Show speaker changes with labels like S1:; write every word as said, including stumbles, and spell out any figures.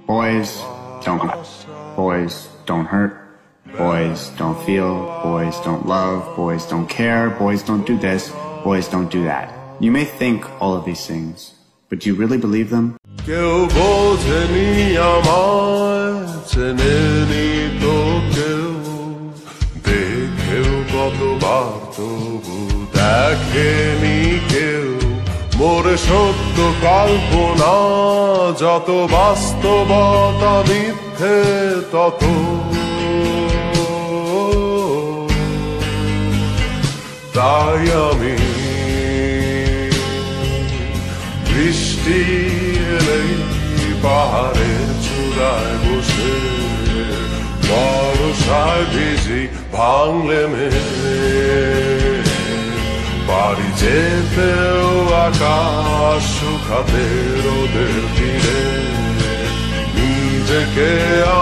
S1: Boys don't boys don't hurt, boys don't feel, boys don't love, boys don't care, boys don't do this, boys don't do that. You may think all of these things, but do you really believe them?
S2: কেউ বোঝেনি আমায়, চেনেনি তো কেউ, দেখেও কতবার তবু দেখেনি কেউ। মোরে সত্য কল্পনা যত, বাস্তবতা মিথ্যে তত। তাই আমি বৃষ্টি এলেই পাহাড়ের চূড়ায় বসে বর্ষায় ভিজি ভাঙলে মেঘে, বাড়ি যেতেও আকাশ শুকাতে রোদের তীরে নিজেকে